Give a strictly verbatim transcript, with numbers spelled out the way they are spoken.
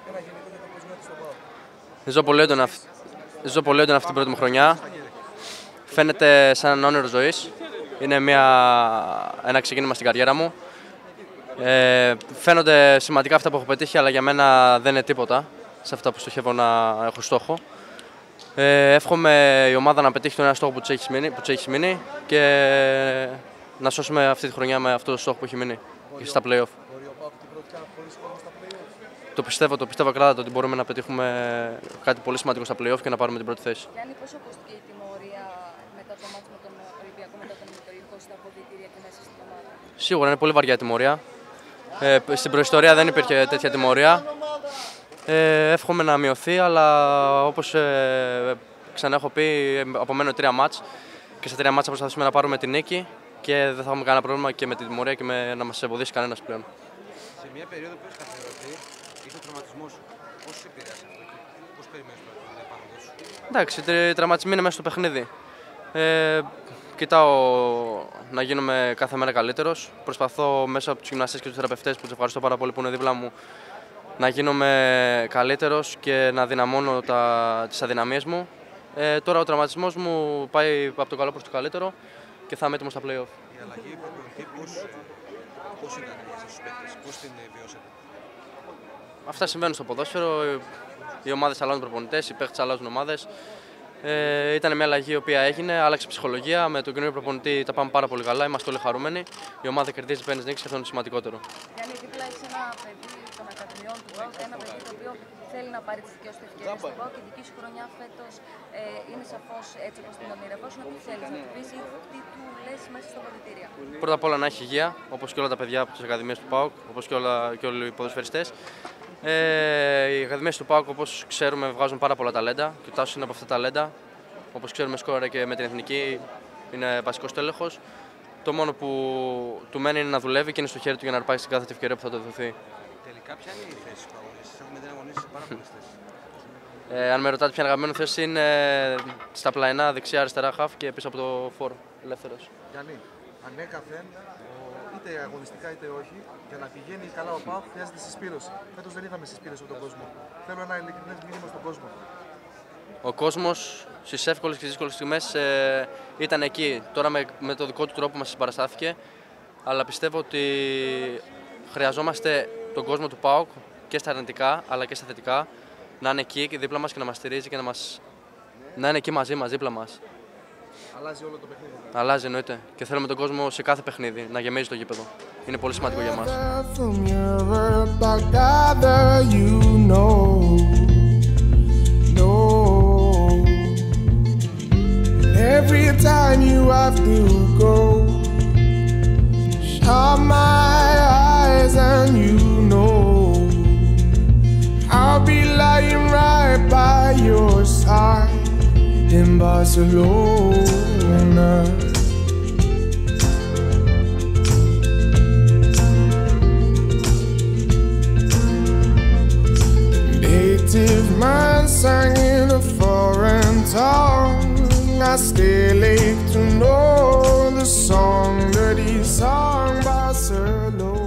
Ζω πολύ έντονα, ζω πολύ έντονα αυτή την πρώτη μου χρονιά. Φαίνεται σαν ένα όνειρο ζωής. Είναι μια, ένα ξεκίνημα στην καριέρα μου. Ε, φαίνονται σημαντικά αυτά που έχω πετύχει, αλλά για μένα δεν είναι τίποτα σε αυτά που στοχεύω να έχω στόχο. Ε, εύχομαι η ομάδα να πετύχει τον ένα στόχο που της έχει μείνει, έχει μείνει και να σώσουμε αυτή τη χρονιά με αυτό το στόχο που έχει μείνει στα play-off. Το πιστεύω, το πιστεύω ακράδαντα ότι μπορούμε να πετύχουμε κάτι πολύ σημαντικό στα play-off και να πάρουμε την πρώτη θέση. Γιάννη, πώς ακούστηκε η τιμωρία μετά το μάτι με τον Ολυμπιακό, μετά τον Μητρολικό στα αποδυτήρια και μέσα στην ομάδα? Σίγουρα είναι πολύ βαριά τιμωρία. Ε, στην προϊστορία δεν υπήρχε τέτοια τιμωρία. Ε, εύχομαι να μειωθεί, αλλά όπως ε, ξανά έχω πει, απομένουν τρία μάτς και στα τρία μάτς θα προσπαθήσουμε να πάρουμε την νίκη και δεν θα έχουμε κανένα πρόβλημα και με την τιμωρία και με, να μας εμποδίσει κανένας πλέον. Σε μια περίοδο που έχεις καθιερωθεί, είχε ο τραυματισμός σου. Πώς σε επηρέασε αυτό και πώς περιμένεις να επάνωδο σου? Εντάξει, οι τραυματισμοί είναι μέσα στο παιχνίδι. Ε, κοιτάω να γίνομαι κάθε μέρα καλύτερος. Προσπαθώ μέσα από τους γυμναστές και τους θεραπευτές, που τους ευχαριστώ πάρα πολύ που είναι δίπλα μου, να γίνομαι καλύτερος και να δυναμώνω τα, τις αδυναμίες μου. Ε, τώρα ο τραυματισμός μου πάει από το καλό προς το καλύτερο και θα είμαι έτοιμος στα play-off. Η αλλαγή προπονητή πώς, πώς ήταν για εσάς τους παίκτες, πώς την βιώσατε? Αυτά συμβαίνουν στο ποδόσφαιρο. Οι ομάδες αλλάζουν προπονητές, οι παίκτες αλλάζουν ομάδες. Ε, ήταν μια αλλαγή η οποία έγινε, άλλαξε ψυχολογία. Με τον καινούριο προπονητή τα πάμε πάρα πολύ καλά, είμαστε όλοι χαρούμενοι. Η ομάδα κερδίζει, παίρνει νίκες και αυτό είναι το σημαντικότερο. Γιάννη, δίπλα είσαι ένα παιδί των Ακαδημιών του ΠΑΟΚ, ένα παιδί το οποίο θέλει να πάρει τις δικές του ευκαιρίες στον ΠΑΟΚ και η δική σου χρονιά φέτος ε, είναι σαφώς έτσι όπως την ονειρευόσουν. Τι θέλεις να του πεις ή τι του λες μέσα στα αποδυτήρια? Πρώτα απ' όλα να έχει υγεία, όπως και όλα τα παιδιά από τις Ακαδημίες του ΠΑΟΚ, όπως και, όλα, και όλοι οι ποδοσφαιριστές. Ε, οι Ακαδημίες του ΠΑΟΚ, όπως ξέρουμε, βγάζουν πάρα πολλά ταλέντα και ο Τάσος είναι από αυτά τα ταλέντα. Όπως ξέρουμε, σκόρε και με την εθνική, είναι βασικός τέλεχος. Το μόνο που του μένει είναι να δουλεύει και είναι στο χέρι του για να αρπάξει την κάθε ευκαιρία που θα του δοθεί. Τελικά, ποια είναι η θέση που αγωνίζεις? Έχουμε δει να αγωνίσεις σε πάρα πολλές θέσεις. Ε, αν με ρωτάτε ποια αγαπημένη θέση είναι, στα πλαϊνά, δεξιά, αριστερά, χαφ και πίσω από το φόρ, ελεύθερος. Γιάννη, ανέκαθεν, είτε αγωνιστικά είτε όχι, για να πηγαίνει καλά ο ΠΑΟΚ χρειάζεται συσπήρωση. Φέτος δεν είδαμε συσπήρωση από τον κόσμο. Θέλω ένα ειλικρινές μήνυμα στον κόσμο. Ο κόσμος στις εύκολες και δύσκολες στιγμές ε, ήταν εκεί. Τώρα με, με το δικό του τρόπο μας συμπαραστάθηκε, αλλά πιστεύω ότι χρειαζόμαστε τον κόσμο του ΠΑΟΚ και στα αρνητικά αλλά και στα θετικά να είναι εκεί και δίπλα μας και να μας στηρίζει και να, μας... να είναι εκεί μαζί μας, δίπλα μας. Αλλάζει όλο το παιχνίδι. Αλλάζει, εννοείται. Και θέλουμε τον κόσμο σε κάθε παιχνίδι να γεμίζει το γήπεδο. Είναι πολύ σημαντικό για μας. Every time you have to go, shut my eyes and you know I'll be lying right by your side in Barcelona. Native man sang in a foreign tongue. I still ache to know the song that he sung, Barcelona.